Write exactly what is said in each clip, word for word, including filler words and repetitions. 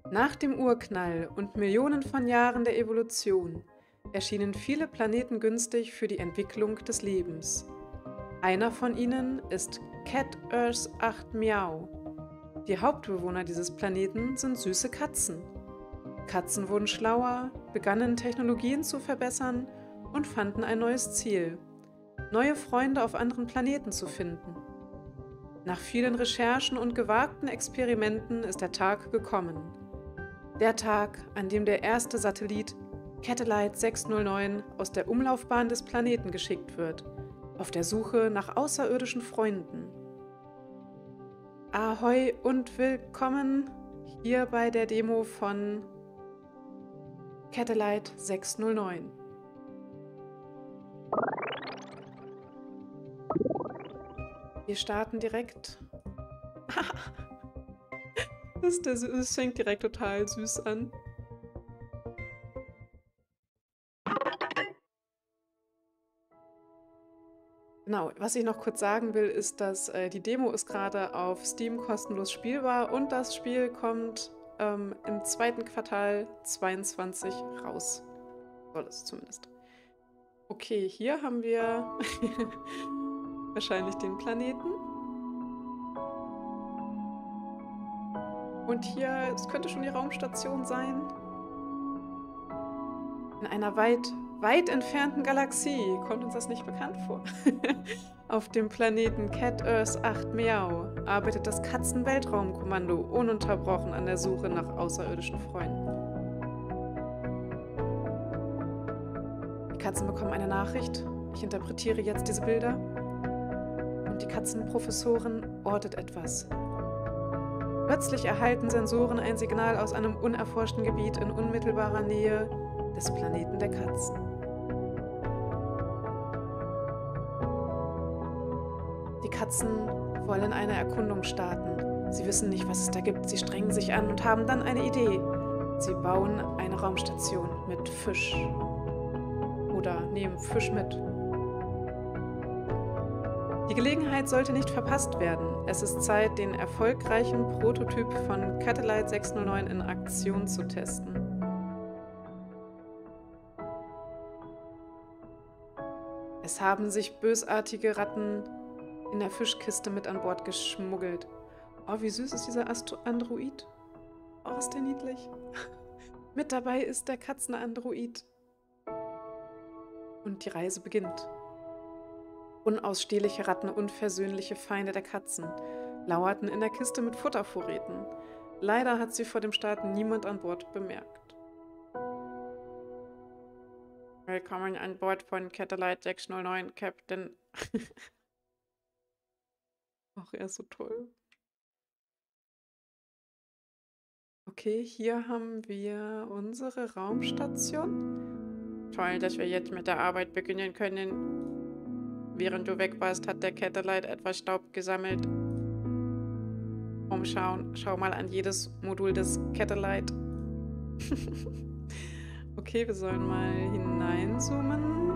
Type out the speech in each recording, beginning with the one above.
Nach dem Urknall und Millionen von Jahren der Evolution erschienen viele Planeten günstig für die Entwicklung des Lebens. Einer von ihnen ist Cat Earth acht Miau. Die Hauptbewohner dieses Planeten sind süße Katzen. Katzen wurden schlauer, begannen Technologien zu verbessern und fanden ein neues Ziel: neue Freunde auf anderen Planeten zu finden. Nach vielen Recherchen und gewagten Experimenten ist der Tag gekommen. Der Tag, an dem der erste Satellit Catellite sechshundertneun aus der Umlaufbahn des Planeten geschickt wird, auf der Suche nach außerirdischen Freunden. Ahoi und willkommen hier bei der Demo von Catellite sechshundertneun. Wir starten direkt. Das, das, das fängt direkt total süß an. Genau, was ich noch kurz sagen will, ist, dass äh, die Demo ist gerade auf Steam kostenlos spielbar und das Spiel kommt ähm, im zweiten Quartal zweiundzwanzig raus. Soll es zumindest. Okay, hier haben wir wahrscheinlich den Planeten. Und hier, es könnte schon die Raumstation sein. In einer weit, weit entfernten Galaxie. Kommt uns das nicht bekannt vor? Auf dem Planeten Cat Earth acht Miau arbeitet das Katzen-Weltraumkommando ununterbrochen an der Suche nach außerirdischen Freunden. Die Katzen bekommen eine Nachricht. Ich interpretiere jetzt diese Bilder. Und die Katzenprofessorin ortet etwas. Plötzlich erhalten Sensoren ein Signal aus einem unerforschten Gebiet in unmittelbarer Nähe des Planeten der Katzen. Die Katzen wollen eine Erkundung starten. Sie wissen nicht, was es da gibt. Sie strengen sich an und haben dann eine Idee. Sie bauen eine Raumstation mit Fisch. Oder nehmen Fisch mit. Die Gelegenheit sollte nicht verpasst werden. Es ist Zeit, den erfolgreichen Prototyp von Catellite sechshundertneun in Aktion zu testen. Es haben sich bösartige Ratten in der Fischkiste mit an Bord geschmuggelt. Oh, wie süß ist dieser Astro Android. Oh, ist der niedlich. Mit dabei ist der Katzenandroid. Und die Reise beginnt. Unausstehliche Ratten, unversöhnliche Feinde der Katzen, lauerten in der Kiste mit Futtervorräten. Leider hat sie vor dem Start niemand an Bord bemerkt. Willkommen an Bord von Catellite sechshundertneun, Captain. Ach, er ist so toll. Okay, hier haben wir unsere Raumstation. Toll, dass wir jetzt mit der Arbeit beginnen können. Während du weg warst, hat der Catellite etwas Staub gesammelt. Umschauen. Schau mal an jedes Modul des Catellite. Okay, wir sollen mal hineinzoomen.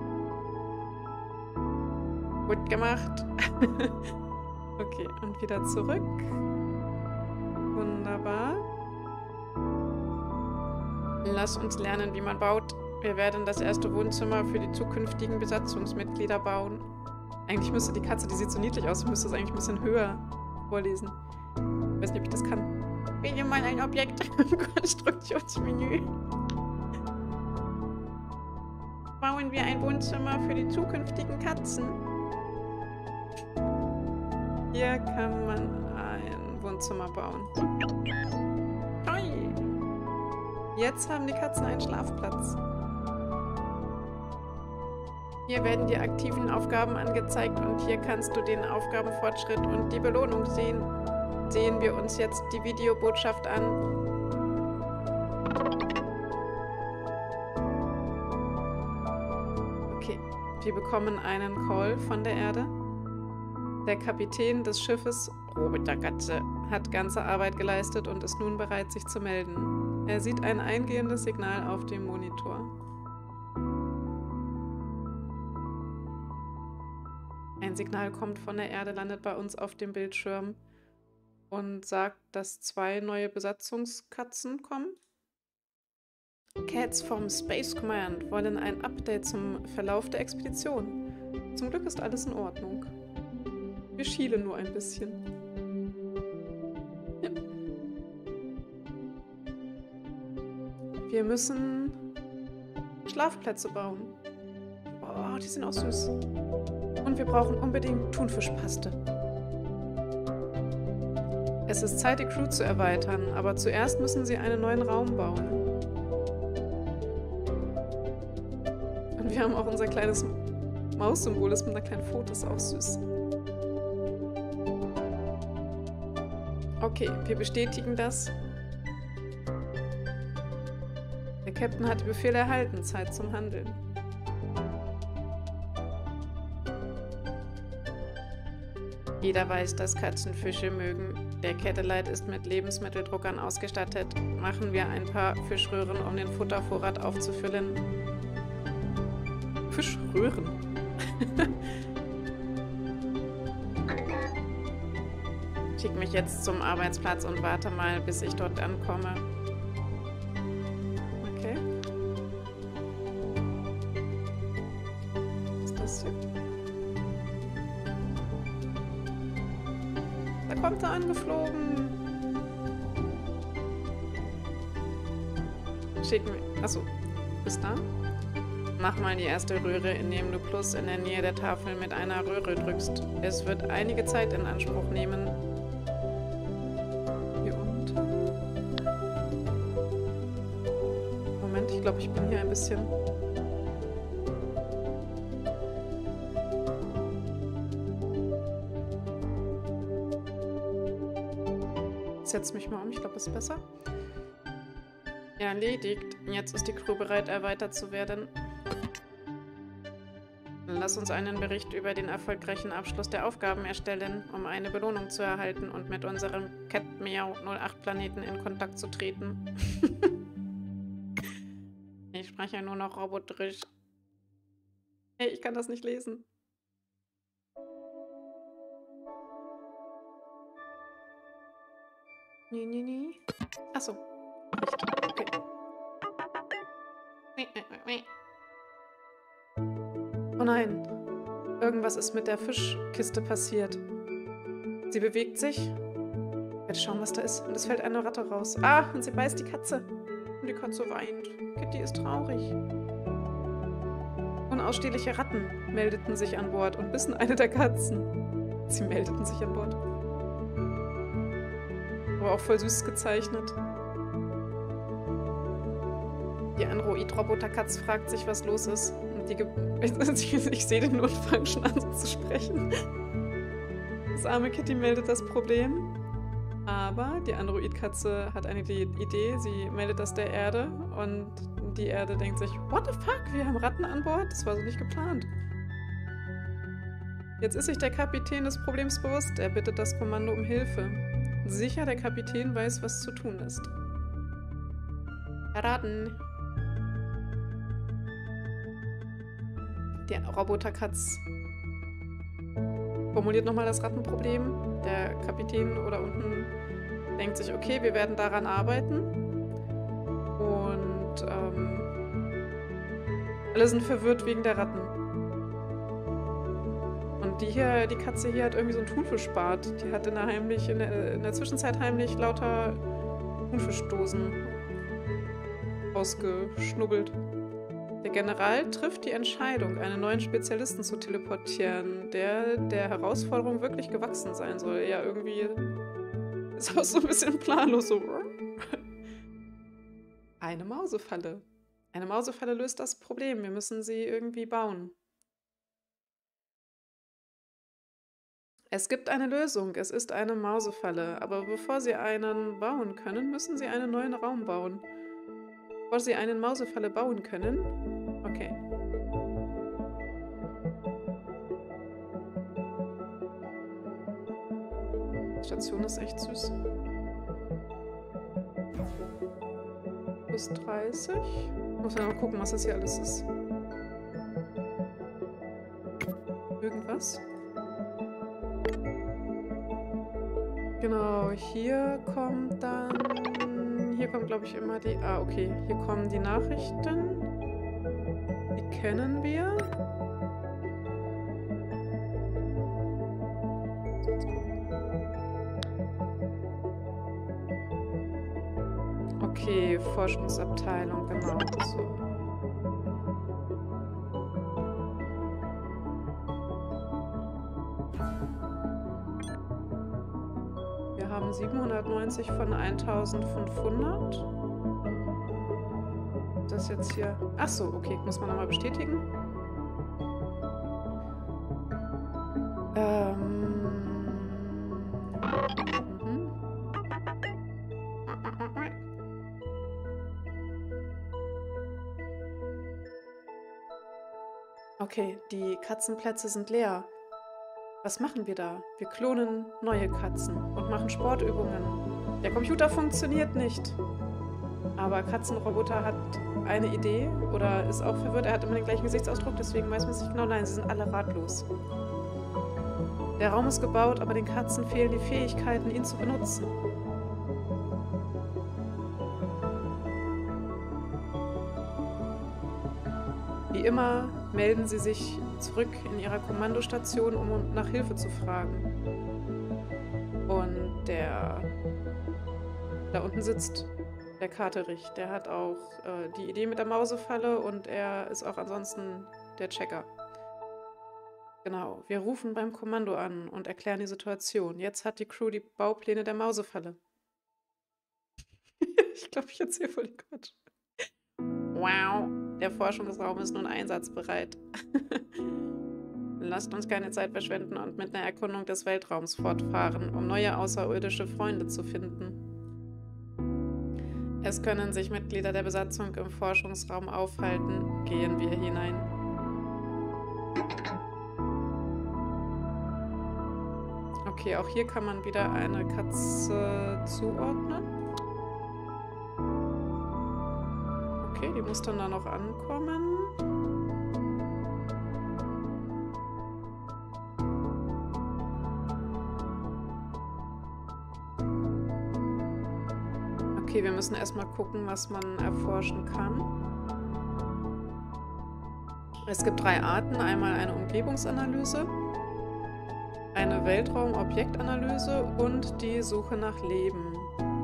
Gut gemacht. Okay, und wieder zurück. Wunderbar. Lass uns lernen, wie man baut. Wir werden das erste Wohnzimmer für die zukünftigen Besatzungsmitglieder bauen. Eigentlich müsste die Katze, die sieht so niedlich aus, müsste es eigentlich ein bisschen höher vorlesen. Ich weiß nicht, ob ich das kann. Wähle mal ein Objekt im Konstruktionsmenü. Bauen wir ein Wohnzimmer für die zukünftigen Katzen. Hier kann man ein Wohnzimmer bauen. Toll! Jetzt haben die Katzen einen Schlafplatz. Hier werden die aktiven Aufgaben angezeigt und hier kannst du den Aufgabenfortschritt und die Belohnung sehen. Sehen wir uns jetzt die Videobotschaft an. Okay, wir bekommen einen Call von der Erde. Der Kapitän des Schiffes, Roboterkatze, hat ganze Arbeit geleistet und ist nun bereit, sich zu melden. Er sieht ein eingehendes Signal auf dem Monitor. Ein Signal kommt von der Erde, landet bei uns auf dem Bildschirm und sagt, dass zwei neue Besatzungskatzen kommen. Cats vom Space Command wollen ein Update zum Verlauf der Expedition. Zum Glück ist alles in Ordnung. Wir schielen nur ein bisschen. Ja. Wir müssen Schlafplätze bauen. Oh, die sind auch süß. Und wir brauchen unbedingt Thunfischpaste. Es ist Zeit, die Crew zu erweitern, aber zuerst müssen sie einen neuen Raum bauen. Und wir haben auch unser kleines Maussymbol, das mit einer kleinen Pfote ist auch süß. Okay, wir bestätigen das. Der Captain hat die Befehle erhalten, Zeit zum Handeln. Jeder weiß, dass Katzen Fische mögen. Der Catellite ist mit Lebensmitteldruckern ausgestattet. Machen wir ein paar Fischröhren, um den Futtervorrat aufzufüllen. Fischröhren? Schick mich jetzt zum Arbeitsplatz und warte mal, bis ich dort ankomme. Okay. Was ist das hier? Da kommt er angeflogen. Schick mich. Achso, bis da. Mach mal die erste Röhre, indem du Plus in der Nähe der Tafel mit einer Röhre drückst. Es wird einige Zeit in Anspruch nehmen. Hier unten. Moment, ich glaube, ich bin hier ein bisschen... Ich setze mich mal um, ich glaube, das ist besser. Erledigt. Jetzt ist die Crew bereit, erweitert zu werden. Lass uns einen Bericht über den erfolgreichen Abschluss der Aufgaben erstellen, um eine Belohnung zu erhalten und mit unserem Cat-Meow null acht Planeten in Kontakt zu treten. Ich spreche nur noch roboterisch. Hey, ich kann das nicht lesen. Nee, nee, nee. Achso. Okay. Oh nein. Irgendwas ist mit der Fischkiste passiert. Sie bewegt sich. Ich werde schauen, was da ist. Und es fällt eine Ratte raus. Ah, und sie beißt die Katze. Und die Katze weint. Kitty ist traurig. Unausstehliche Ratten meldeten sich an Bord und bissen eine der Katzen. Sie meldeten sich an Bord. Aber auch voll süß gezeichnet. Die Android-Roboter-Katz fragt sich, was los ist. Und die ich, ich sehe den nur und fange schon an zu sprechen. Das arme Kitty meldet das Problem. Aber die Android-Katze hat eine Idee. Sie meldet das der Erde. Und die Erde denkt sich, what the fuck, wir haben Ratten an Bord? Das war so nicht geplant. Jetzt ist sich der Kapitän des Problems bewusst. Er bittet das Kommando um Hilfe. Sicher, der Kapitän weiß, was zu tun ist. Ratten. Die Roboterkatz formuliert nochmal das Rattenproblem. Der Kapitän oder unten denkt sich, okay, wir werden daran arbeiten. Und ähm, alle sind verwirrt wegen der Ratten. Und die hier, die Katze hier hat irgendwie so einen Thunfischbart. Die hat in der, heimlich, in der, in der Zwischenzeit heimlich lauter Thunfischdosen ausgeschnubbelt. Der General trifft die Entscheidung, einen neuen Spezialisten zu teleportieren, der der Herausforderung wirklich gewachsen sein soll. Ja, irgendwie ist auch so ein bisschen planlos so. Eine Mausefalle. Eine Mausefalle löst das Problem. Wir müssen sie irgendwie bauen. Es gibt eine Lösung. Es ist eine Mausefalle. Aber bevor Sie einen bauen können, müssen Sie einen neuen Raum bauen. Bevor Sie eine Mausefalle bauen können... Okay. Die Station ist echt süß. Plus dreißig. Muss man mal gucken, was das hier alles ist. Irgendwas? Genau, hier kommt dann... Hier kommt, glaube ich, immer die... Ah, okay. Hier kommen die Nachrichten. Die kennen wir. Okay, Forschungsabteilung, genau. So. Wir haben siebenhundertneunzig von eintausendfünfhundert. Das jetzt hier... Ach so, okay, muss man nochmal bestätigen. Ähm... Mhm. Okay, die Katzenplätze sind leer. Was machen wir da? Wir klonen neue Katzen und machen Sportübungen. Der Computer funktioniert nicht. Aber Katzenroboter hat eine Idee oder ist auch verwirrt. Er hat immer den gleichen Gesichtsausdruck, deswegen weiß man es nicht genau. Nein, sie sind alle ratlos. Der Raum ist gebaut, aber den Katzen fehlen die Fähigkeiten, ihn zu benutzen. Wie immer melden sie sich zurück in ihrer Kommandostation, um nach Hilfe zu fragen. Und der da unten sitzt der Katerich. Der hat auch äh, die Idee mit der Mausefalle und er ist auch ansonsten der Checker. Genau, wir rufen beim Kommando an und erklären die Situation. Jetzt hat die Crew die Baupläne der Mausefalle. Ich glaube, ich erzähle voll den Quatsch. Wow, der Forschungsraum ist nun einsatzbereit. Lasst uns keine Zeit verschwenden und mit einer Erkundung des Weltraums fortfahren, um neue außerirdische Freunde zu finden. Es können sich Mitglieder der Besatzung im Forschungsraum aufhalten. Gehen wir hinein. Okay, auch hier kann man wieder eine Katze zuordnen. Okay, die muss dann da noch ankommen. Okay, wir müssen erstmal gucken, was man erforschen kann. Es gibt drei Arten. Einmal eine Umgebungsanalyse, eine Weltraumobjektanalyse und die Suche nach Leben.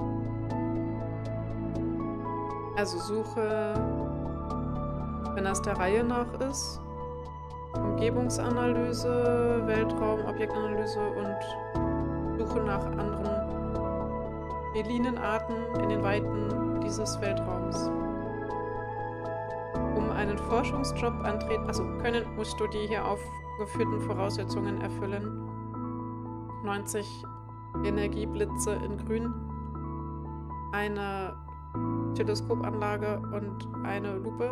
Also Suche, wenn das der Reihe nach ist, Umgebungsanalyse, Weltraumobjektanalyse und Suche nach anderen Felinenarten in den Weiten dieses Weltraums. Um einen Forschungsjob antreten, also können, musst du die hier aufgeführten Voraussetzungen erfüllen. neunzig Energieblitze in Grün, eine Teleskopanlage und eine Lupe.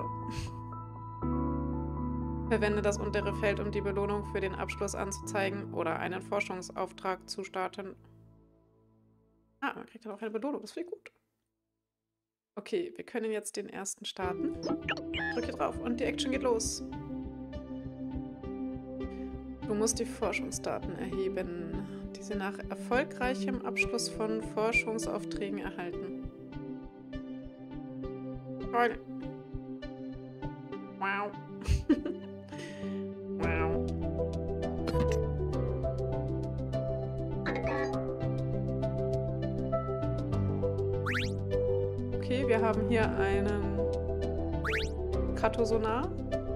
Verwende das untere Feld, um die Belohnung für den Abschluss anzuzeigen oder einen Forschungsauftrag zu starten. Ah, man kriegt dann auch eine Belohnung, das finde ich gut. Okay, wir können jetzt den ersten starten. Drücke drauf und die Action geht los. Du musst die Forschungsdaten erheben, die sie nach erfolgreichem Abschluss von Forschungsaufträgen erhalten. Toll. Wow. Wow. Okay, wir haben hier einen Kratosonar.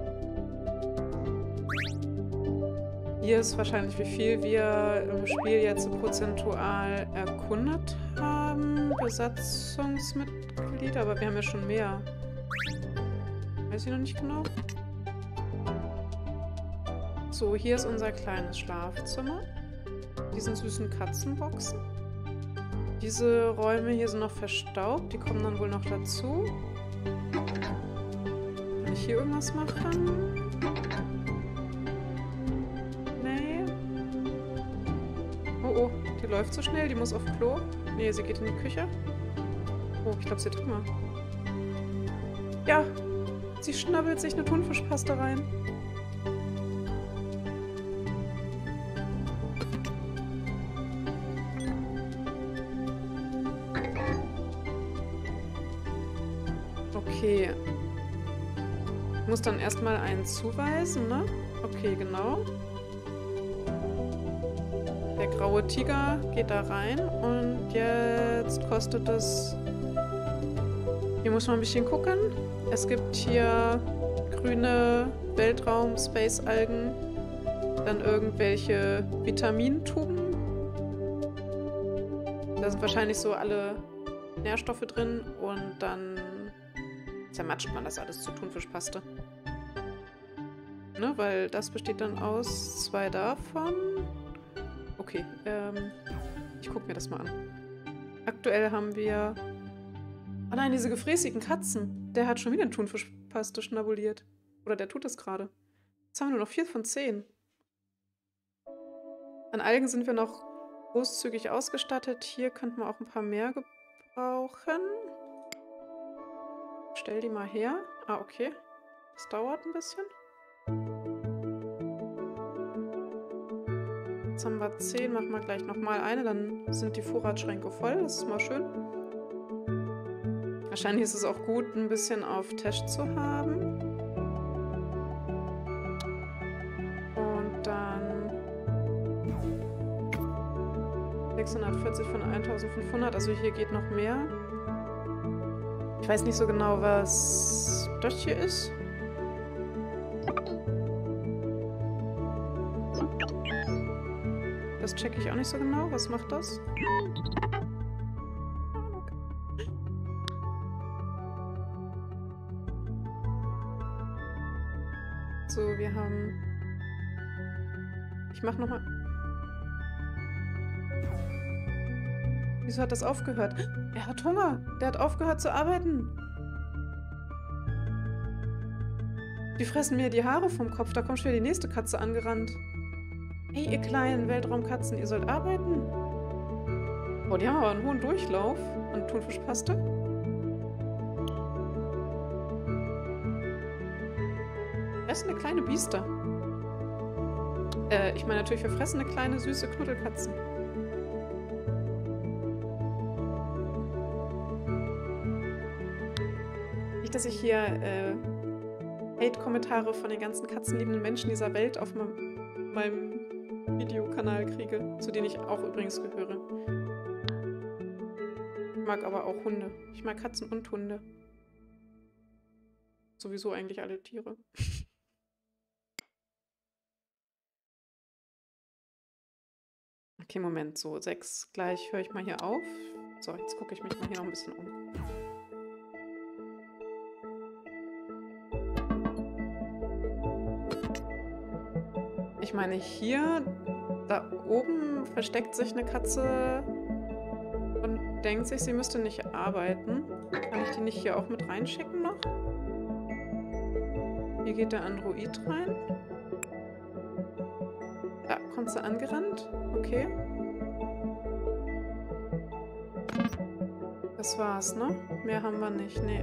Hier ist wahrscheinlich, wie viel wir im Spiel jetzt prozentual erkundet haben. Besatzungsmitglieder, aber wir haben ja schon mehr. Weiß ich noch nicht genau. So, hier ist unser kleines Schlafzimmer. Diesen süßen Katzenboxen. Diese Räume hier sind noch verstaubt. Die kommen dann wohl noch dazu. Kann ich hier irgendwas machen? Nee. Oh, oh. Die läuft so schnell. Die muss auf Klo. Nee, sie geht in die Küche. Oh, ich glaube, sie hat Hunger. Ja. Sie schnabbelt sich eine Thunfischpaste rein. Okay. Ich muss dann erstmal einen zuweisen, ne? Okay, genau. Der graue Tiger geht da rein und jetzt kostet es... Hier muss man ein bisschen gucken. Es gibt hier grüne Weltraum-Space-Algen, dann irgendwelche Vitamintuben. Da sind wahrscheinlich so alle Nährstoffe drin und dann zermatscht man das alles zu Thunfischpaste. Ne, weil das besteht dann aus zwei davon. Okay, ähm, ich gucke mir das mal an. Aktuell haben wir... Oh nein, diese gefräßigen Katzen. Der hat schon wieder eine Thunfischpaste schnabuliert. Oder der tut das gerade. Jetzt haben wir nur noch vier von zehn. An Algen sind wir noch großzügig ausgestattet. Hier könnten wir auch ein paar mehr gebrauchen. Stell die mal her. Ah, okay. Das dauert ein bisschen. Jetzt haben wir zehn. Machen wir gleich nochmal eine. Dann sind die Vorratsschränke voll. Das ist mal schön. Wahrscheinlich ist es auch gut, ein bisschen auf Tesh zu haben. Und dann sechshundertvierzig von eintausendfünfhundert. Also hier geht noch mehr. Ich weiß nicht so genau, was das hier ist. Das checke ich auch nicht so genau. Was macht das? So, wir haben... Ich mach nochmal... Wieso hat das aufgehört? Er hat Hunger. Der hat aufgehört zu arbeiten. Die fressen mir die Haare vom Kopf. Da kommt schon wieder die nächste Katze angerannt. Hey, ihr kleinen Weltraumkatzen, ihr sollt arbeiten. Oh, die haben aber einen hohen Durchlauf an Thunfischpaste. Fressende kleine Biester. Äh, ich meine natürlich für fressende kleine süße Knuddelkatzen. Nicht, dass ich hier äh, Hate-Kommentare von den ganzen katzenliebenden Menschen dieser Welt auf meinem, meinem Videokanal kriege, zu denen ich auch übrigens gehöre. Ich mag aber auch Hunde. Ich mag Katzen und Hunde. Sowieso eigentlich alle Tiere. Okay, Moment, so sechs. Gleich höre ich mal hier auf. So, jetzt gucke ich mich mal hier noch ein bisschen um. Ich meine, hier, da oben versteckt sich eine Katze und denkt sich, sie müsste nicht arbeiten. Kann ich die nicht hier auch mit reinschicken noch? Hier geht der Android rein. Da kommt sie angerannt. Okay. Das war's, ne? Mehr haben wir nicht. Nee.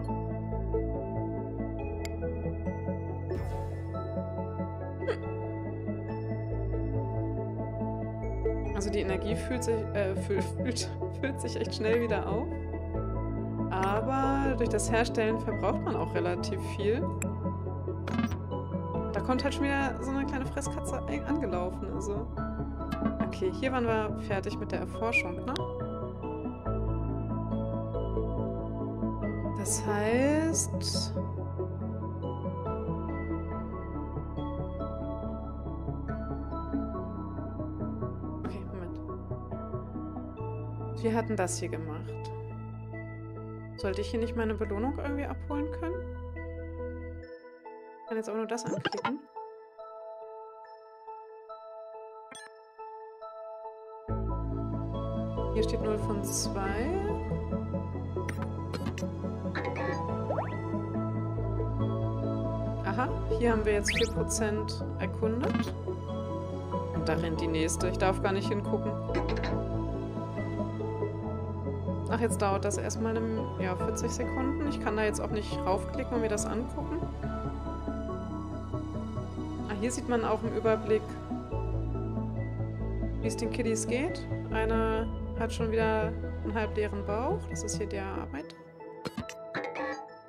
Also die Energie fühlt sich, äh, fühlt, fühlt, fühlt sich echt schnell wieder auf. Aber durch das Herstellen verbraucht man auch relativ viel. Da kommt halt schon wieder so eine kleine Fresskatze angelaufen. Also. Okay, hier waren wir fertig mit der Erforschung, ne? Das heißt... Okay, Moment. Wir hatten das hier gemacht. Sollte ich hier nicht meine Belohnung irgendwie abholen können? Ich kann jetzt aber nur das anklicken. Hier steht null von zwei. Aha, hier haben wir jetzt vier Prozent erkundet. Und da rennt die nächste. Ich darf gar nicht hingucken. Ach, jetzt dauert das erstmal eine, ja, vierzig Sekunden. Ich kann da jetzt auch nicht raufklicken und mir das angucken. Ah, hier sieht man auch im Überblick, wie es den Kiddies geht. Eine hat schon wieder einen halbleeren Bauch. Das ist hier der Arbeiter.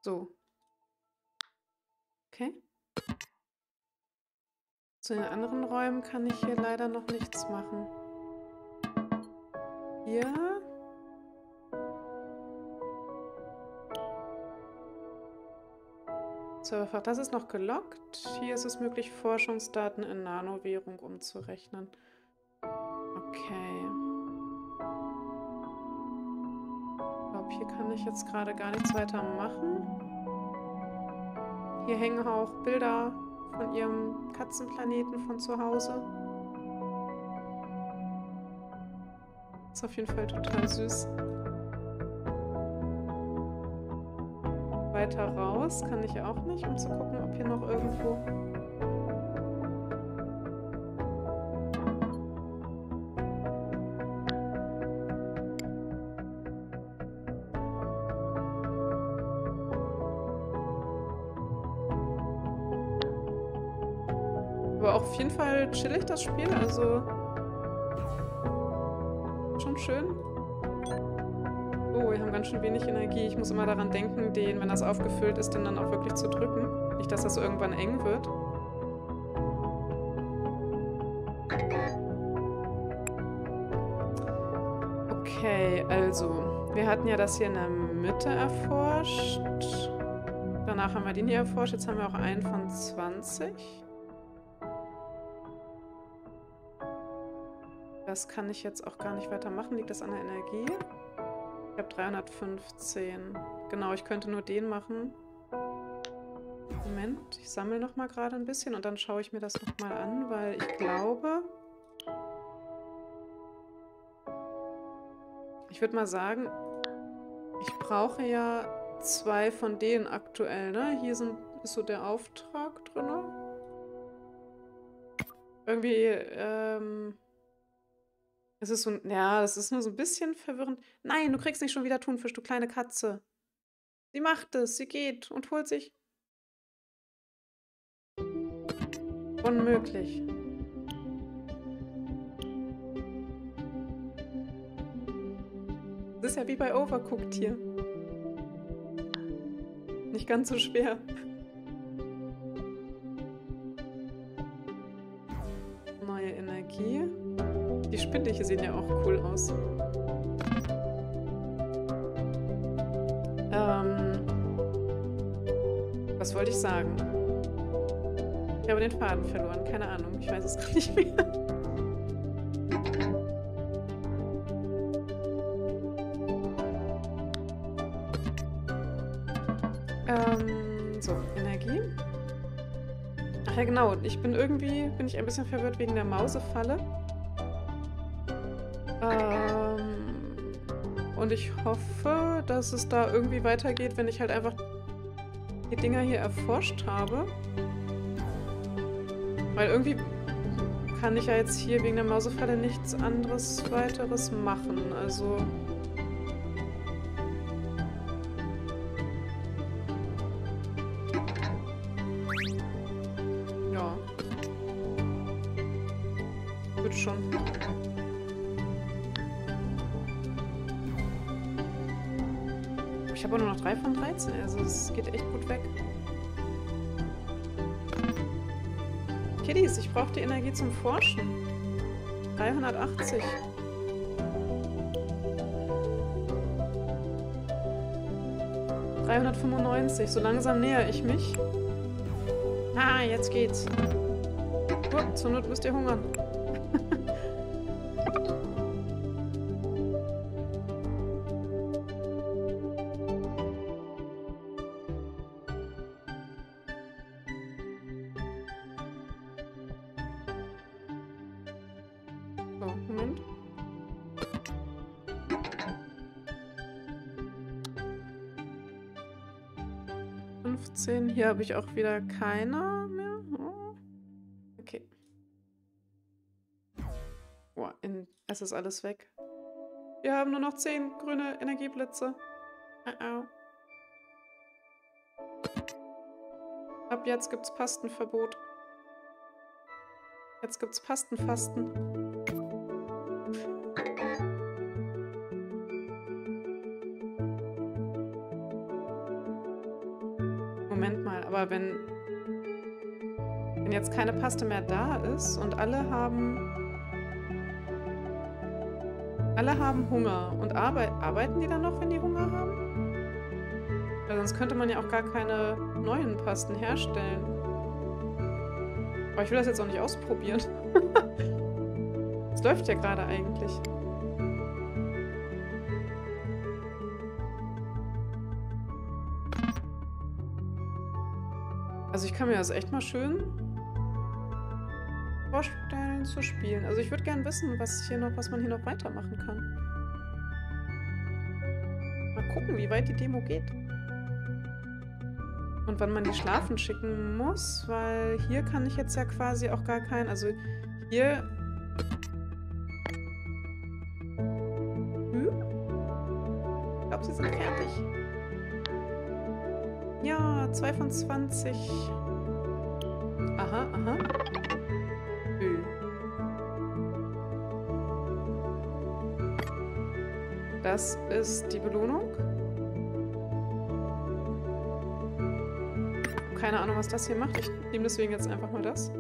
So. Okay. Zu den anderen Räumen kann ich hier leider noch nichts machen. Hier. Serverfach, das ist noch gelockt. Hier ist es möglich, Forschungsdaten in Nanowährung umzurechnen. Okay. Ich glaube, hier kann ich jetzt gerade gar nichts weiter machen. Hier hängen auch Bilder von ihrem Katzenplaneten von zu Hause. Ist auf jeden Fall total süß. Weiter raus kann ich auch nicht, um zu gucken, ob hier noch irgendwo... Aber auch auf jeden Fall chillig das Spiel, also schon schön. Oh, wir haben ganz schön wenig Energie. Ich muss immer daran denken, den, wenn das aufgefüllt ist, den dann auch wirklich zu drücken. Nicht, dass das irgendwann eng wird. Okay, also, wir hatten ja das hier in der Mitte erforscht. Danach haben wir den hier erforscht. Jetzt haben wir auch einen von zwanzig. Das kann ich jetzt auch gar nicht weitermachen. Liegt das an der Energie? Ich habe dreihundertfünfzehn. Genau, ich könnte nur den machen. Moment, ich sammle noch mal gerade ein bisschen und dann schaue ich mir das noch mal an, weil ich glaube... Ich würde mal sagen, ich brauche ja zwei von denen aktuell, ne? Hier sind, ist so der Auftrag drin. Irgendwie, ähm... Es ist so, ja, das ist nur so ein bisschen verwirrend. Nein, du kriegst nicht schon wieder Thunfisch, du kleine Katze. Sie macht es, sie geht und holt sich... Unmöglich. Das ist ja wie bei Overcooked hier. Nicht ganz so schwer. Neue Energie. Die Spindeche sehen ja auch cool aus. Ähm, was wollte ich sagen? Ich habe den Faden verloren, keine Ahnung. Ich weiß es gar nicht mehr. ähm, so, Energie. Ach ja, genau. Ich bin irgendwie, bin ich ein bisschen verwirrt wegen der Mausefalle. Ähm, und ich hoffe, dass es da irgendwie weitergeht, wenn ich halt einfach die Dinger hier erforscht habe. Weil irgendwie kann ich ja jetzt hier wegen der Mausefalle nichts anderes weiteres machen. Also... Ja. Wird schon. Ich habe auch nur noch drei von dreizehn, also es geht echt gut weg. Kiddies, ich brauche die Energie zum Forschen. dreihundertachtzig. dreihundertfünfundneunzig, so langsam nähere ich mich. Ah, jetzt geht's. Oh, zur Not müsst ihr hungern. So, Moment. fünfzehn, hier habe ich auch wieder keine mehr. Oh. Okay. Boah, in, es ist alles weg. Wir haben nur noch zehn grüne Energieblitze. Uh -oh. Ab jetzt gibt's Pastenverbot. Jetzt gibt's Pastenfasten. Aber wenn, wenn jetzt keine Paste mehr da ist und alle haben... Alle haben Hunger. Und arbeit, arbeiten die dann noch, wenn die Hunger haben? Weil sonst könnte man ja auch gar keine neuen Pasten herstellen. Aber ich will das jetzt auch nicht ausprobieren. Es läuft ja gerade eigentlich. Also ich kann mir das echt mal schön vorstellen zu spielen. Also ich würde gerne wissen, was hier noch, was man hier noch weitermachen kann. Mal gucken, wie weit die Demo geht. Und wann man die schlafen schicken muss, weil hier kann ich jetzt ja quasi auch gar keinen, also hier... Hm? Ich glaube, sie sind fertig. Ja, zwei von zwanzig. Aha, aha. Ö. Das ist die Belohnung. Keine Ahnung, was das hier macht. Ich nehme deswegen jetzt einfach mal das.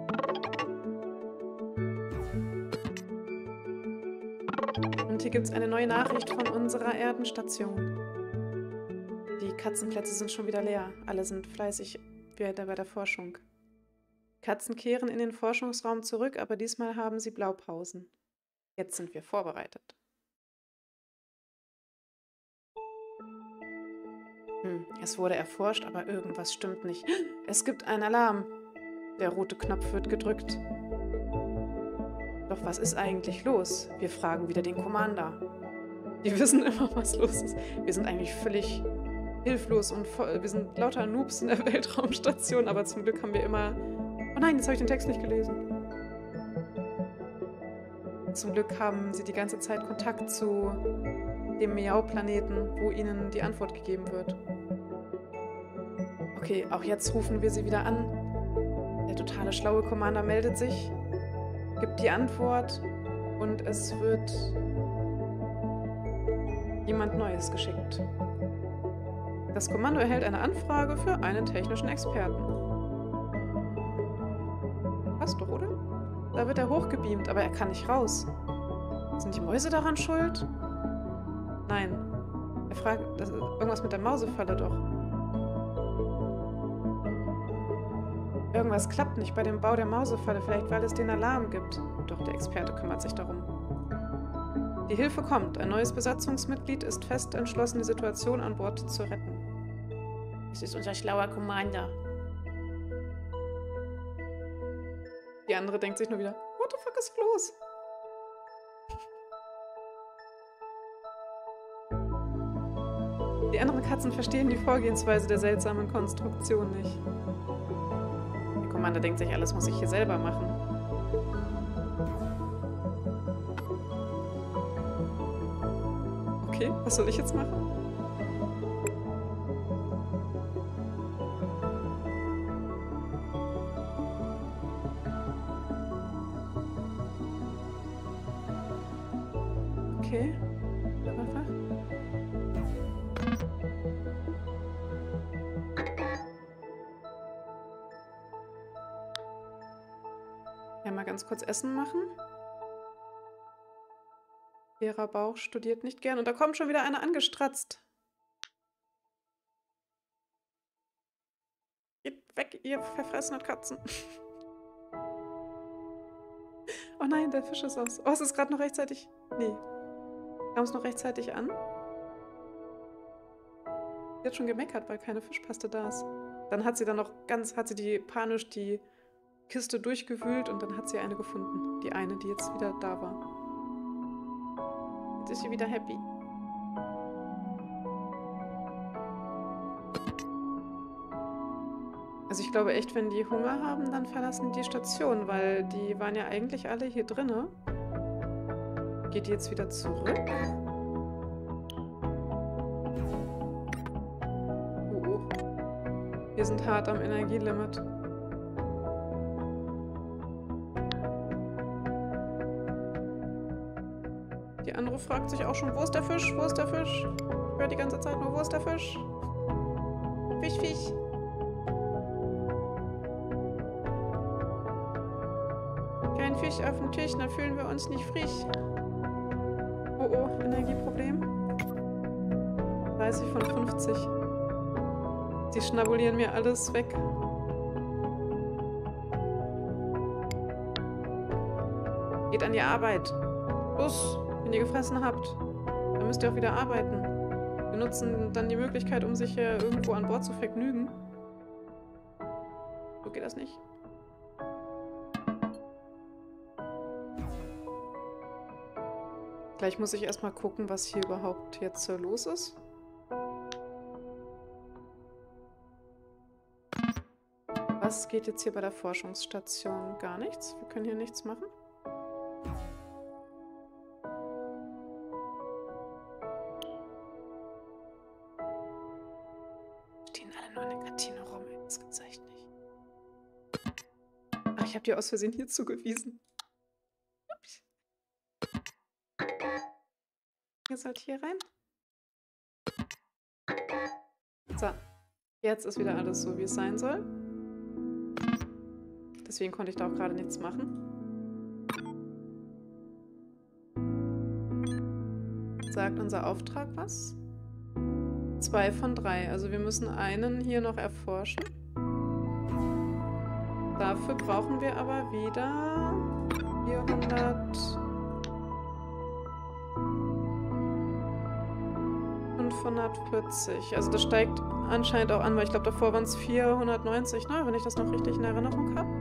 Und hier gibt es eine neue Nachricht von unserer Erdenstation. Die Katzenplätze sind schon wieder leer. Alle sind fleißig wieder bei der Forschung. Katzen kehren in den Forschungsraum zurück, aber diesmal haben sie Blaupausen. Jetzt sind wir vorbereitet. Hm, es wurde erforscht, aber irgendwas stimmt nicht. Es gibt einen Alarm. Der rote Knopf wird gedrückt. Doch was ist eigentlich los? Wir fragen wieder den Commander. Die wissen immer, was los ist. Wir sind eigentlich völlig hilflos und voll, wir sind lauter Noobs in der Weltraumstation, aber zum Glück haben wir immer... Oh nein, jetzt habe ich den Text nicht gelesen. Zum Glück haben sie die ganze Zeit Kontakt zu dem Miau-Planeten, wo ihnen die Antwort gegeben wird. Okay, auch jetzt rufen wir sie wieder an. Der totale schlaue Commander meldet sich, gibt die Antwort und es wird jemand Neues geschickt. Das Kommando erhält eine Anfrage für einen technischen Experten. Passt doch, oder? Da wird er hochgebeamt, aber er kann nicht raus. Sind die Mäuse daran schuld? Nein. Er fragt, das ist irgendwas mit der Mausefalle doch. Irgendwas klappt nicht bei dem Bau der Mausefalle, vielleicht weil es den Alarm gibt. Doch der Experte kümmert sich darum. Die Hilfe kommt. Ein neues Besatzungsmitglied ist fest entschlossen, die Situation an Bord zu retten. Es ist unser schlauer Commander. Die andere denkt sich nur wieder, what the fuck ist los? Die anderen Katzen verstehen die Vorgehensweise der seltsamen Konstruktion nicht. Der Commander denkt sich, alles muss ich hier selber machen. Okay, was soll ich jetzt machen? Okay. Ja, mal ganz kurz Essen machen. Leerer Bauch studiert nicht gern. Und da kommt schon wieder einer angestratzt. Geht weg, ihr verfressenen Katzen. Oh nein, der Fisch ist aus. Oh, es ist gerade noch rechtzeitig. Nee. Kam es noch rechtzeitig an? Sie hat schon gemeckert, weil keine Fischpaste da ist. Dann hat sie dann noch ganz, hat sie die panisch die Kiste durchgewühlt und dann hat sie eine gefunden. Die eine, die jetzt wieder da war. Jetzt ist sie wieder happy. Also ich glaube echt, wenn die Hunger haben, dann verlassen die Station, weil die waren ja eigentlich alle hier drinne. Geht die jetzt wieder zurück? Oh, oh. Wir sind hart am Energielimit. Die andere fragt sich auch schon, wo ist der Fisch? Wo ist der Fisch? Ich höre die ganze Zeit nur, wo ist der Fisch? Fisch, Fisch. Kein Fisch auf dem Tisch, dann fühlen wir uns nicht frisch. Oh oh, Energieproblem. dreißig von fünfzig. Die schnabulieren mir alles weg. Geht an die Arbeit. Los, wenn ihr gefressen habt. Dann müsst ihr auch wieder arbeiten. Wir nutzen dann die Möglichkeit, um sich hier irgendwo an Bord zu vergnügen. So geht das nicht. Gleich muss ich erstmal gucken, was hier überhaupt jetzt so los ist. Was geht jetzt hier bei der Forschungsstation? Gar nichts. Wir können hier nichts machen. Stehen alle nur in der Kantine rum. Das gibt's echt nicht. Ach, ich habe dir aus Versehen hier zugewiesen. Ihr sollt hier rein. So. Jetzt ist wieder alles so, wie es sein soll. Deswegen konnte ich da auch gerade nichts machen. Sagt unser Auftrag was? Zwei von drei. Also wir müssen einen hier noch erforschen. Dafür brauchen wir aber wieder vierhundert... fünfhundertvierzig. Also das steigt anscheinend auch an, weil ich glaube, davor waren es vierhundertneunzig, ne? Wenn ich das noch richtig in Erinnerung habe.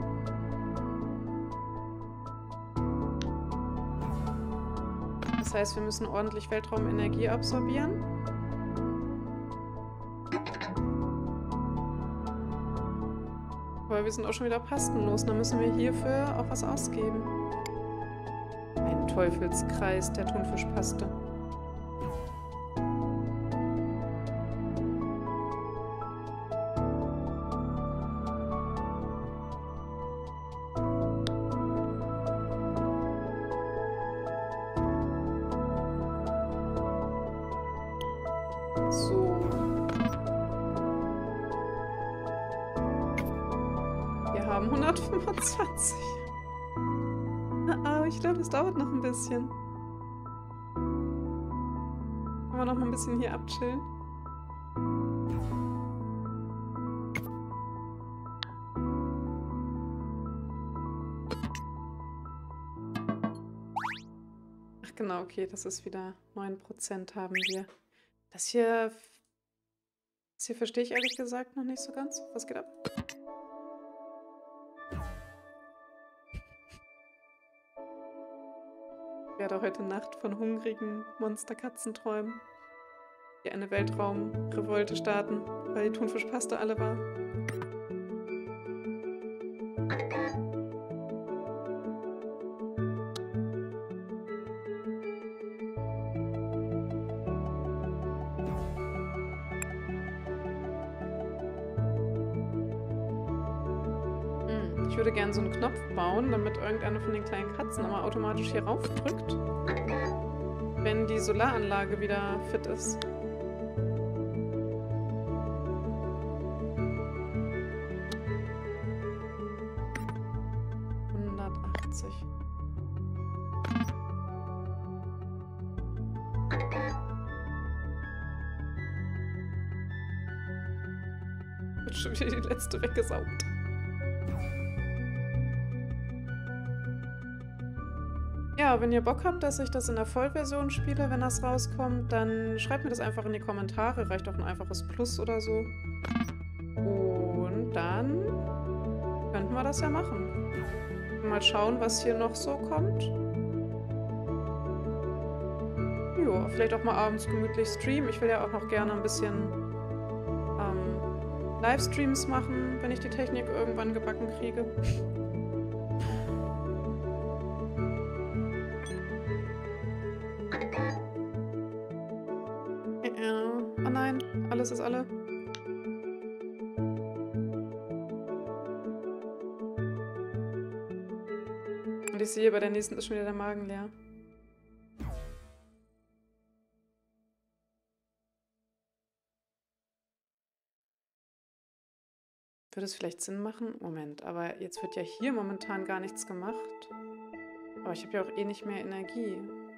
Das heißt, wir müssen ordentlich Weltraumenergie absorbieren. Aber wir sind auch schon wieder pastenlos. Dann müssen wir hierfür auch was ausgeben. Ein Teufelskreis der Thunfischpaste. hundertfünfundzwanzig. Aber ich glaube, das dauert noch ein bisschen. Können wir noch mal ein bisschen hier abchillen? Ach genau, okay, das ist wieder neun Prozent haben wir. Das hier... Das hier verstehe ich ehrlich gesagt noch nicht so ganz. Was geht ab? Ich werde heute Nacht von hungrigen Monsterkatzen träumen, die eine Weltraumrevolte starten, weil die Thunfischpaste alle war. Ich würde gerne so einen Knopf bauen, damit irgendeine von den kleinen Katzen immer automatisch hier rauf drückt, wenn die Solaranlage wieder fit ist. hundertachtzig. Wird schon wieder die letzte weggesaugt. Ja, wenn ihr Bock habt, dass ich das in der Vollversion spiele, wenn das rauskommt, dann schreibt mir das einfach in die Kommentare. Reicht auch ein einfaches Plus oder so. Und dann könnten wir das ja machen. Mal schauen, was hier noch so kommt. Jo, vielleicht auch mal abends gemütlich streamen. Ich will ja auch noch gerne ein bisschen ähm, Livestreams machen, wenn ich die Technik irgendwann gebacken kriege. Oh nein, alles ist alle. Und ich sehe, bei der nächsten ist schon wieder der Magen leer. würde es vielleicht Sinn machen? Moment, aber jetzt wird ja hier momentan gar nichts gemacht. Aber ich habe ja auch eh nicht mehr Energie.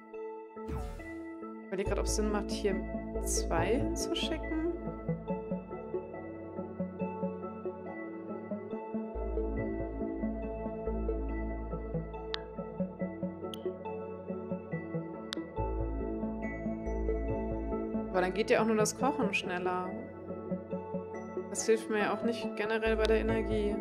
Ich überlege gerade, ob es Sinn macht, hier zwei hinzuschicken. Aber dann geht ja auch nur das Kochen schneller. Das hilft mir ja auch nicht generell bei der Energie.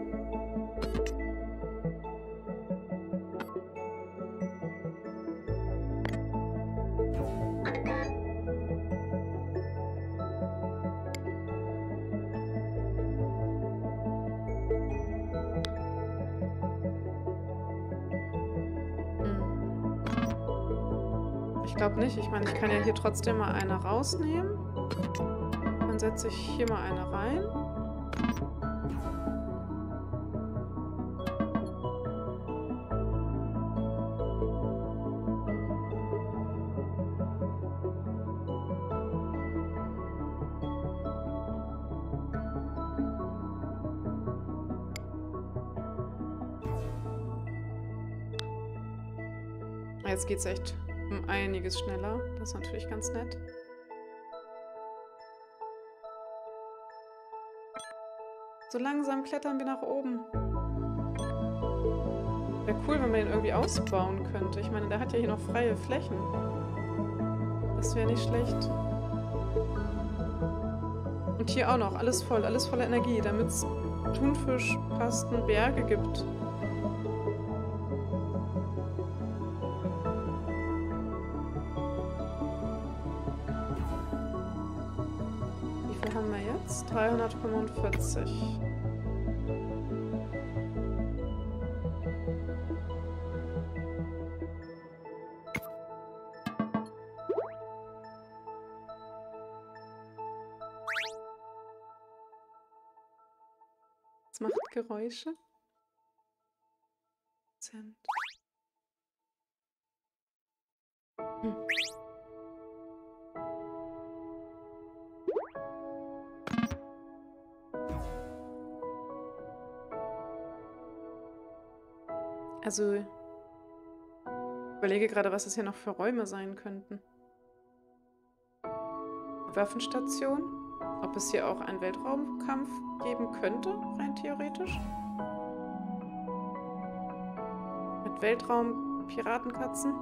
Ich glaube nicht. Ich meine, ich kann ja hier trotzdem mal eine rausnehmen. Dann setze ich hier mal eine rein. Jetzt geht es echt um einiges schneller. Das ist natürlich ganz nett. So langsam klettern wir nach oben. Wäre cool, wenn man den irgendwie ausbauen könnte. Ich meine, der hat ja hier noch freie Flächen. Das wäre nicht schlecht. Und hier auch noch. Alles voll, alles voller Energie, damit es Thunfischpasten, Berge gibt. dreihundertfünfundvierzig. Es macht Geräusche. Hm. Also, ich überlege gerade, was es hier noch für Räume sein könnten. Waffenstation? Ob es hier auch einen Weltraumkampf geben könnte, rein theoretisch? Mit Weltraum-Piratenkatzen?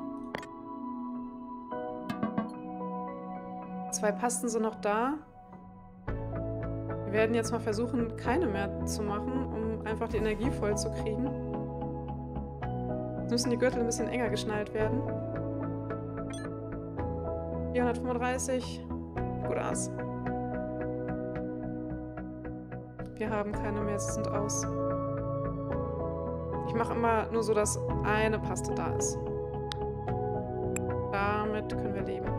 Zwei Pasten sind noch da. Wir werden jetzt mal versuchen, keine mehr zu machen, um einfach die Energie voll zu kriegen. Jetzt müssen die Gürtel ein bisschen enger geschnallt werden. vierhundertfünfunddreißig. Gut aus. Wir haben keine mehr, sie sind aus. Ich mache immer nur so, dass eine Paste da ist. Damit können wir leben.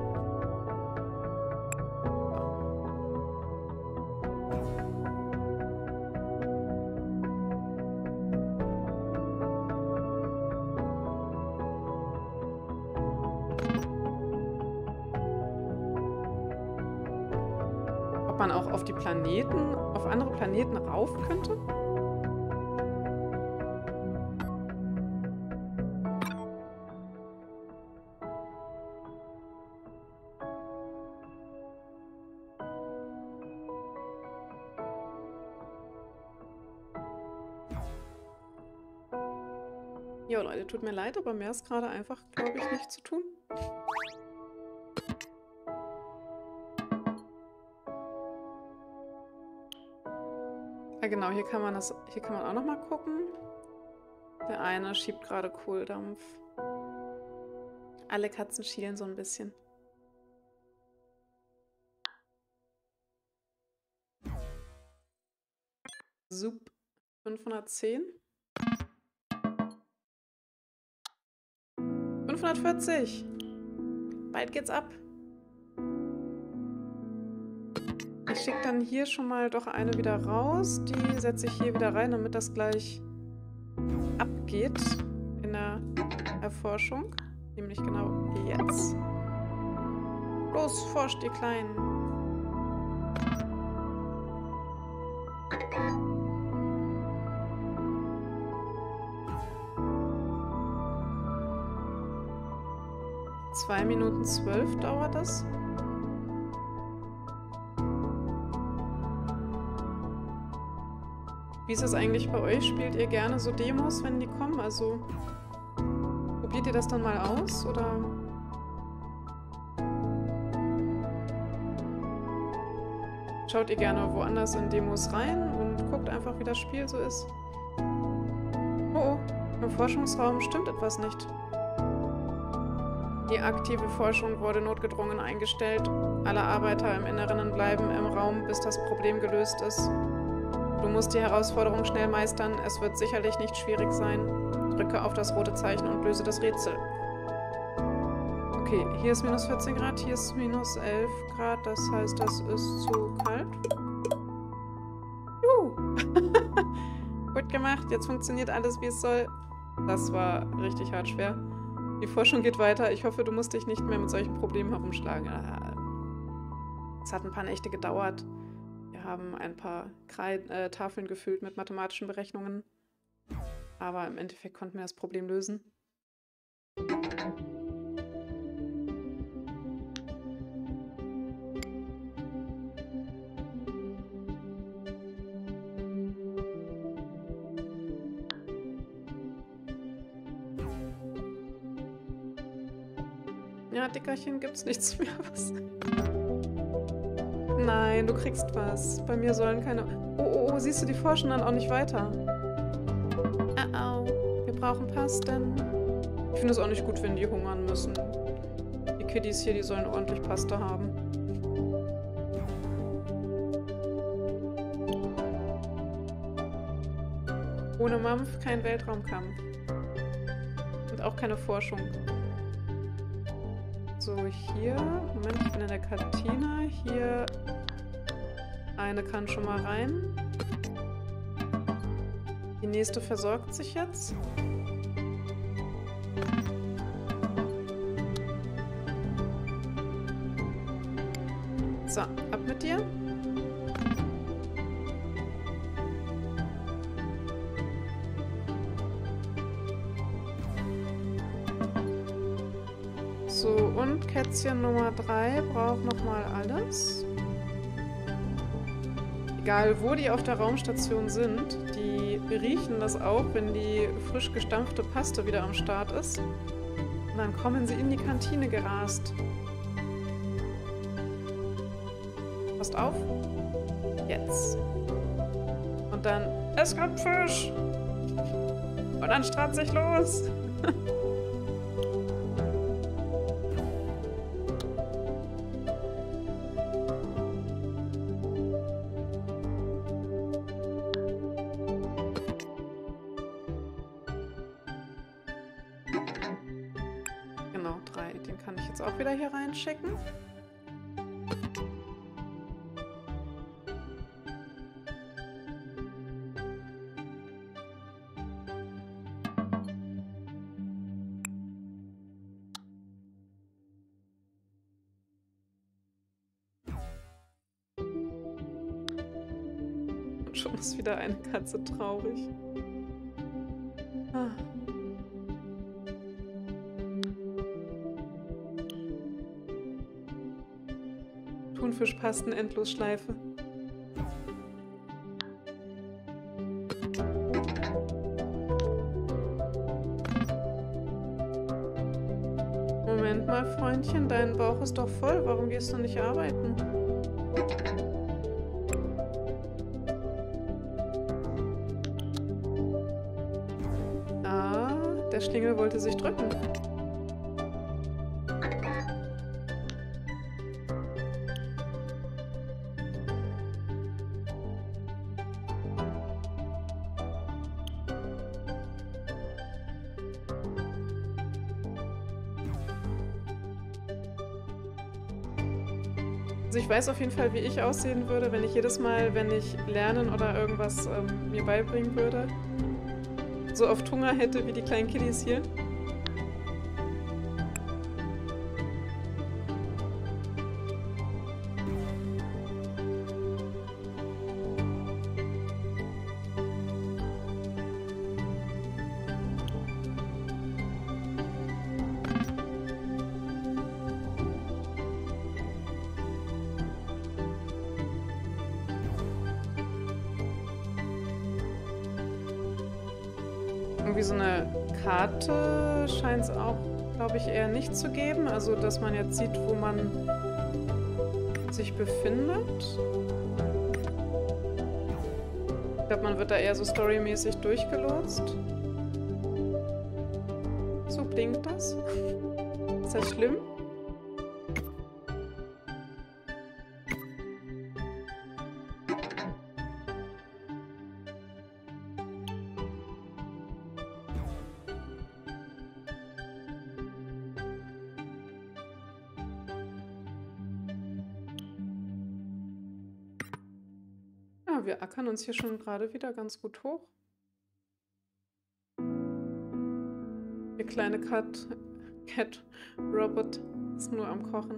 Man auch auf die Planeten, auf andere Planeten rauf könnte? Jo Leute, tut mir leid, aber mehr ist gerade einfach, glaube ich, nicht zu tun. Ja, genau, hier kann man das, hier kann man auch noch mal gucken. Der eine schiebt gerade Kohldampf. Alle Katzen schielen so ein bisschen. Sup. fünfhundertzehn. fünfhundertvierzig. Bald geht's ab. Ich schicke dann hier schon mal doch eine wieder raus. Die setze ich hier wieder rein, damit das gleich abgeht in der Erforschung. Nämlich genau jetzt. Los, forscht, ihr Kleinen. zwei Minuten zwölf dauert das. Wie ist es eigentlich bei euch? Spielt ihr gerne so Demos, wenn die kommen? Also probiert ihr das dann mal aus, oder? Schaut ihr gerne woanders in Demos rein und guckt einfach, wie das Spiel so ist? Oh, oh, im Forschungsraum stimmt etwas nicht. Die aktive Forschung wurde notgedrungen eingestellt. Alle Arbeiter im Inneren bleiben im Raum, bis das Problem gelöst ist. Du musst die Herausforderung schnell meistern. Es wird sicherlich nicht schwierig sein. Drücke auf das rote Zeichen und löse das Rätsel. Okay, hier ist minus vierzehn Grad, hier ist minus elf Grad. Das heißt, das ist zu kalt. Juhu! Gut gemacht, jetzt funktioniert alles, wie es soll. Das war richtig hart schwer. Die Forschung geht weiter. Ich hoffe, du musst dich nicht mehr mit solchen Problemen herumschlagen. Es hat ein paar Nächte gedauert. Wir haben ein paar Kreid äh, Tafeln gefüllt mit mathematischen Berechnungen. Aber im Endeffekt konnten wir das Problem lösen. Ja, Dickerchen, gibt's nichts mehr. Was? Nein, du kriegst was. Bei mir sollen keine... Oh, oh, oh, siehst du, die forschen dann auch nicht weiter. Oh, oh, wir brauchen Pasten. Ich finde es auch nicht gut, wenn die hungern müssen. Die Kiddies hier, die sollen ordentlich Pasta haben. Ohne Mampf kein Weltraumkampf. Und auch keine Forschung. So, hier. Moment, ich bin in der Kantine. Hier. Eine kann schon mal rein. Die nächste versorgt sich jetzt. So, ab mit dir. So, und Kätzchen Nummer drei braucht nochmal alles. Egal, wo die auf der Raumstation sind, die riechen das auch, wenn die frisch gestampfte Paste wieder am Start ist. Und dann kommen sie in die Kantine gerast. Passt auf. Jetzt. Und dann, es gibt Fisch. Und dann strahlt sich los. Genau, drei. Den kann ich jetzt auch wieder hier reinschicken. Und schon ist wieder eine Katze traurig. Ah. Thunfischpasten Endlosschleife. Moment mal, Freundchen, dein Bauch ist doch voll. Warum gehst du nicht arbeiten? Ah, der Schlingel wollte sich drücken. Also ich weiß auf jeden Fall, wie ich aussehen würde, wenn ich jedes Mal, wenn ich lernen oder irgendwas ähm, mir beibringen würde, so oft Hunger hätte wie die kleinen Kiddies hier. Irgendwie so eine Karte scheint es auch, glaube ich, eher nicht zu geben. Also, dass man jetzt sieht, wo man sich befindet. Ich glaube, man wird da eher so storymäßig durchgelotst. So blinkt das. Ist das schlimm? Ja, wir ackern uns hier schon gerade wieder ganz gut hoch. Der kleine Cat, Cat Robot ist nur am Kochen.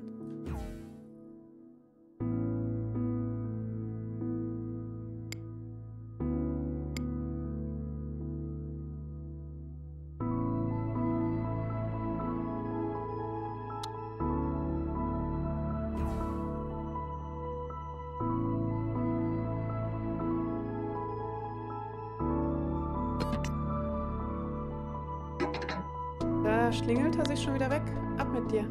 Da schlingelt er sich schon wieder weg. Ab mit dir.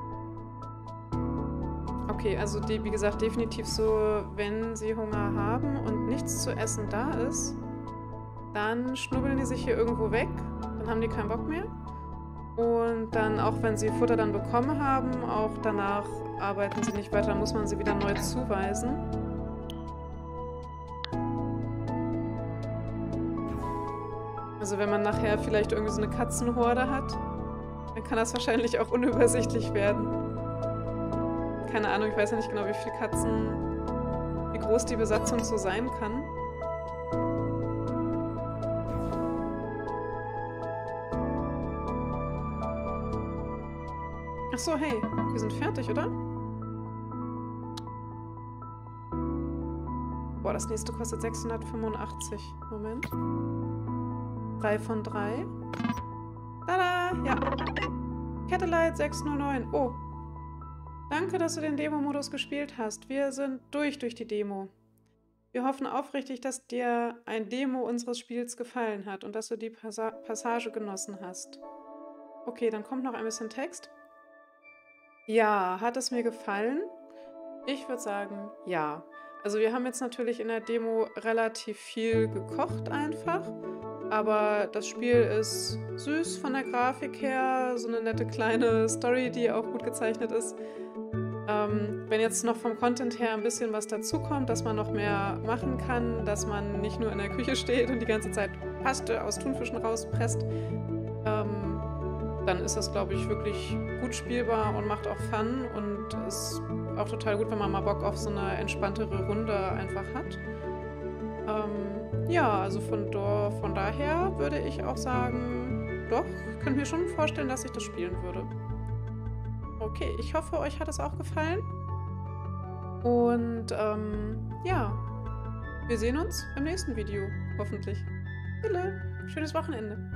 Okay, also die, wie gesagt, definitiv so, wenn sie Hunger haben und nichts zu essen da ist, dann schnubbeln die sich hier irgendwo weg. Dann haben die keinen Bock mehr. Und dann, auch wenn sie Futter dann bekommen haben, auch danach arbeiten sie nicht weiter. Dann muss man sie wieder neu zuweisen. Also wenn man nachher vielleicht irgendwie so eine Katzenhorde hat, dann kann das wahrscheinlich auch unübersichtlich werden. Keine Ahnung, ich weiß ja nicht genau, wie viele Katzen, wie groß die Besatzung so sein kann. Ach so, hey, wir sind fertig, oder? Boah, das nächste kostet sechshundertfünfundachtzig. Moment. drei von drei. Tada! Ja. Catelight sechs null neun. Oh. Danke, dass du den Demo-Modus gespielt hast. Wir sind durch durch die Demo. Wir hoffen aufrichtig, dass dir ein Demo unseres Spiels gefallen hat und dass du die Passa Passage genossen hast. Okay, dann kommt noch ein bisschen Text. Ja, hat es mir gefallen? Ich würde sagen, ja. Also wir haben jetzt natürlich in der Demo relativ viel gekocht einfach. Aber das Spiel ist süß von der Grafik her, so eine nette kleine Story, die auch gut gezeichnet ist. Ähm, wenn jetzt noch vom Content her ein bisschen was dazukommt, dass man noch mehr machen kann, dass man nicht nur in der Küche steht und die ganze Zeit Paste aus Thunfischen rauspresst, ähm, dann ist das, glaube ich, wirklich gut spielbar und macht auch Fun und ist auch total gut, wenn man mal Bock auf so eine entspanntere Runde einfach hat. Ähm, ja, also von, do, von daher würde ich auch sagen, doch, ich könnte mir schon vorstellen, dass ich das spielen würde. Okay, ich hoffe, euch hat es auch gefallen. Und ähm, ja, wir sehen uns im nächsten Video, hoffentlich. Tschüss, schönes Wochenende.